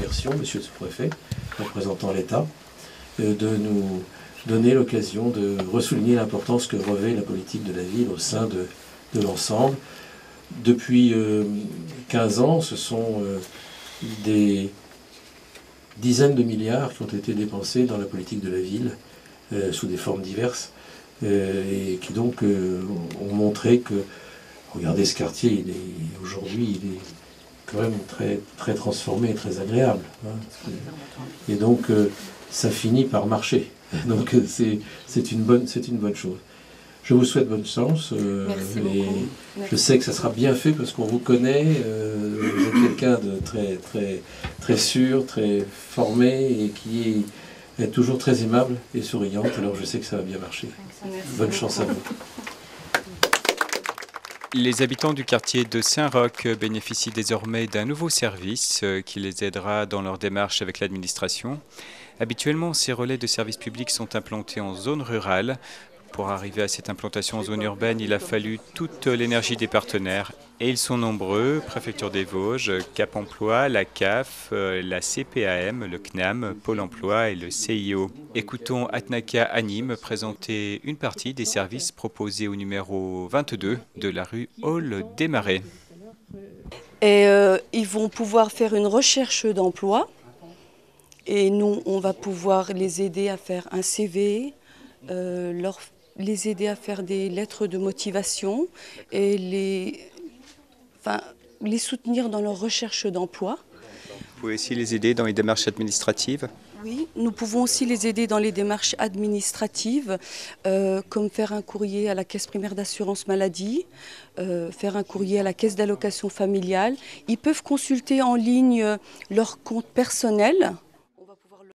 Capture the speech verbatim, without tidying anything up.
remercions, monsieur le sous-préfet, représentant l'État, euh, de nous donner l'occasion de ressouligner l'importance que revêt la politique de la ville au sein de, de l'ensemble. Depuis euh, quinze ans, ce sont euh, des dizaines de milliards qui ont été dépensés dans la politique de la ville, euh, sous des formes diverses, euh, et qui donc euh, ont montré que, regardez ce quartier, il est aujourd'hui, il est quand même très, très transformé, très agréable. Hein. Et donc, euh, ça finit par marcher. Donc, c'est une bonne, c'est une bonne chose. Je vous souhaite bonne chance. Euh, Merci et beaucoup. je sais que ça sera bien fait parce qu'on vous connaît. Euh, vous êtes quelqu'un de très, très, très sûr, très formé et qui est, est toujours très aimable et souriante. Alors, je sais que ça va bien marcher. Merci Bonne beaucoup. chance à vous. Les habitants du quartier de Saint-Roch bénéficient désormais d'un nouveau service qui les aidera dans leur démarche avec l'administration. Habituellement, ces relais de services publics sont implantés en zone rurale. Pour arriver à cette implantation en zone urbaine, il a fallu toute l'énergie des partenaires. Et ils sont nombreux, Préfecture des Vosges, Cap Emploi, la C A F, la C P A M, le C N A M, Pôle Emploi et le C I O. Écoutons Atnaka Anim présenter une partie des services proposés au numéro vingt-deux de la rue Hall des Marais. Et euh, ils vont pouvoir faire une recherche d'emploi. Et nous, on va pouvoir les aider à faire un C V, euh, leur, les aider à faire des lettres de motivation et les, enfin, les soutenir dans leur recherche d'emploi. Vous pouvez aussi les aider dans les démarches administratives? Oui, nous pouvons aussi les aider dans les démarches administratives, euh, comme faire un courrier à la caisse primaire d'assurance maladie, euh, faire un courrier à la caisse d'allocation familiale. Ils peuvent consulter en ligne leur compte personnel.